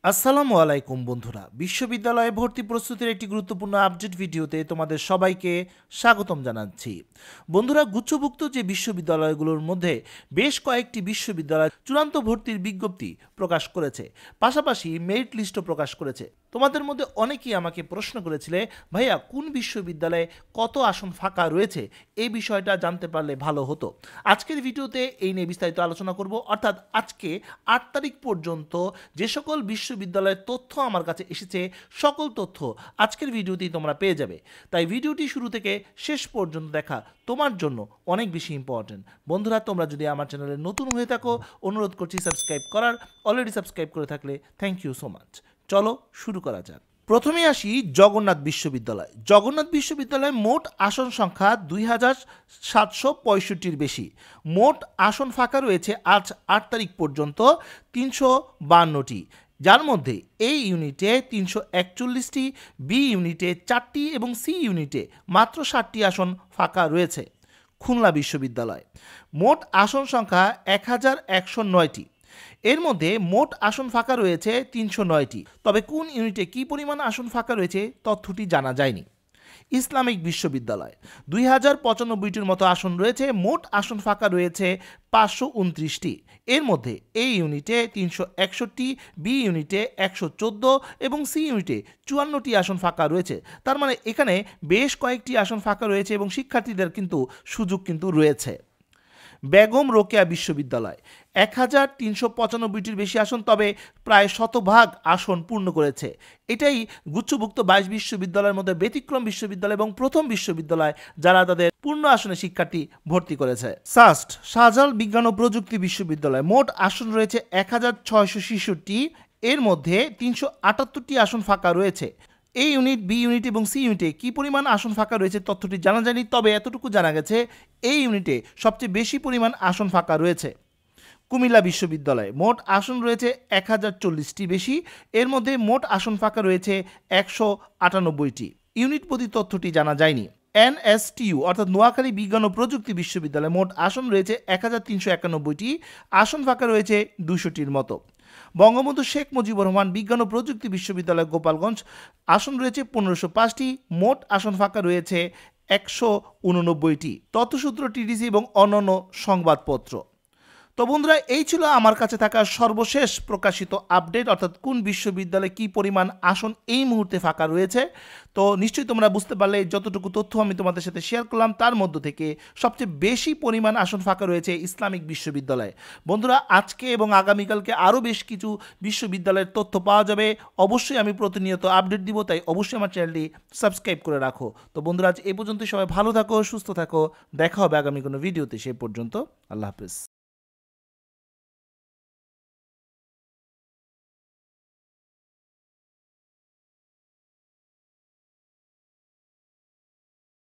আসসালামু আলাইকুম বন্ধুরা, বিশ্ববিদ্যালয়ে ভর্তি প্রস্তুতির একটি গুরুত্বপূর্ণ আপডেট ভিডিওতে তোমাদের সবাইকে স্বাগতম জানাচ্ছি। বন্ধুরা, গুচ্ছভুক্ত যে বিশ্ববিদ্যালয়গুলোর মধ্যে বেশ কয়েকটি বিশ্ববিদ্যালয় চূড়ান্ত ভর্তির বিজ্ঞপ্তি প্রকাশ করেছে, পাশাপাশি মেরিট লিস্টও প্রকাশ করেছে। তোমাদের মধ্যে অনেকেই আমাকে প্রশ্ন করেছিলে, ভাইয়া কোন বিশ্ববিদ্যালয়ে কত আসন ফাঁকা রয়েছে, এই বিষয়টা জানতে পারলে ভালো হতো। আজকের ভিডিওতে এই নিয়ে বিস্তারিত আলোচনা করব, অর্থাৎ আজকে 8 তারিখ পর্যন্ত যে সকল বিশ্ববিদ্যালয়ের তথ্য আমার কাছে এসেছে, সকল তথ্য আজকের ভিডিওতেই তোমরা পেয়ে যাবে। তাই ভিডিওটি শুরু থেকে শেষ পর্যন্ত দেখা তোমার জন্য অনেক বেশি ইম্পর্টেন্ট। বন্ধুরা, তোমরা যদি আমার চ্যানেলে নতুন হয়ে থাকো, অনুরোধ করছি সাবস্ক্রাইব করার। অলরেডি সাবস্ক্রাইব করে থাকলে থ্যাংক ইউ সো মাচ। চলো শুরু করা যাক। প্রথমে আসি জগন্নাথ বিশ্ববিদ্যালয়। জগন্নাথ বিশ্ববিদ্যালয়ে মোট আসন সংখ্যা 2765-র বেশি। মোট আসন ফাঁকা রয়েছে আজ 8 তারিখ পর্যন্ত 352টি, যার মধ্যে এ ইউনিটে 341টি, বি ইউনিটে 4টি এবং সি ইউনিটে মাত্র 7টি আসন ফাঁকা রয়েছে। খুলনা বিশ্ববিদ্যালয় মোট আসন সংখ্যা 1109টি, এর মধ্যে মোট আসন ফাঁকা রয়েছে 309টি, তবে কোন ইউনিটে কী পরিমাণ আসন ফাঁকা রয়েছে তথ্যটি জানা যায়নি। ইসলামিক বিশ্ববিদ্যালয় 2095টির মতো আসন রয়েছে, মোট আসন ফাঁকা রয়েছে 529টি, এর মধ্যে এ ইউনিটে 361টি, বি ইউনিটে 114 এবং সি ইউনিটে 54টি আসন ফাঁকা রয়েছে। তার মানে এখানে বেশ কয়েকটি আসন ফাঁকা রয়েছে এবং শিক্ষার্থীদের কিন্তু সুযোগ কিন্তু রয়েছে। বেগম রোকেয়া বিশ্ববিদ্যালয় 1395টির বেশি আসন, তবে প্রায় শতভাগ আসন পূর্ণ করেছে। এটাই গুচ্ছভুক্ত 22 বিশ্ববিদ্যালয়ের মধ্যে ব্যতিক্রম বিশ্ববিদ্যালয় এবং প্রথম বিশ্ববিদ্যালয় যারা তাদের পূর্ণ আসনে শিক্ষার্থী ভর্তি করেছে। সাস্ট শাহজালাল বিজ্ঞান ও প্রযুক্তি বিশ্ববিদ্যালয় মোট আসন রয়েছে 1666, এর মধ্যে 378টি আসন ফাঁকা রয়েছে। এ ইউনিট, বি ইউনিট এবং সি ইউনিটে কী পরিমাণ আসন ফাঁকা রয়েছে তথ্যটি জানা যায়নি, তবে এতটুকু জানা গেছে এই ইউনিটে সবচেয়ে বেশি পরিমাণ আসন ফাঁকা রয়েছে। কুমিল্লা বিশ্ববিদ্যালয়ে মোট আসন রয়েছে 1040টি বেশি, এর মধ্যে মোট আসন ফাঁকা রয়েছে 198টি। ইউনিট প্রতি তথ্যটি জানা যায়নি। এনএসটিইউ অর্থাৎ নোয়াখালী বিজ্ঞান ও প্রযুক্তি বিশ্ববিদ্যালয়ে মোট আসন রয়েছে 1391টি, আসন ফাঁকা রয়েছে 200টির মতো। বঙ্গবন্ধু শেখ মুজিবুর রহমান বিজ্ঞান ও প্রযুক্তি বিশ্ববিদ্যালয় গোপালগঞ্জ আসন রয়েছে 1505টি, মোট আসন ফাঁকা রয়েছে 189টি। তথ্যসূত্র টিডিসি এবং অন্যান্য সংবাদপত্র। তো বন্ধুরা, এই ছিল আমার কাছে থাকা সর্বশেষ প্রকাশিত আপডেট, অর্থাৎ কোন বিশ্ববিদ্যালয়ে কী পরিমাণ আসন এই মুহূর্তে ফাঁকা রয়েছে। তো নিশ্চয়ই তোমরা বুঝতে পারলে যতটুকু তথ্য আমি তোমাদের সাথে শেয়ার করলাম তার মধ্য থেকে সবচেয়ে বেশি পরিমাণ আসন ফাঁকা রয়েছে ইসলামিক বিশ্ববিদ্যালয়ে। বন্ধুরা, আজকে এবং আগামীকালকে আরও বেশ কিছু বিশ্ববিদ্যালয়ের তথ্য পাওয়া যাবে। অবশ্যই আমি প্রতিনিয়ত আপডেট দিব, তাই অবশ্যই আমার চ্যানেলটি সাবস্ক্রাইব করে রাখো। তো বন্ধুরা, আজ এই পর্যন্তই। সবাই ভালো থাকো, সুস্থ থাকো। দেখা হবে আগামী কোনো ভিডিওতে। সে পর্যন্ত আল্লাহ হাফেজ।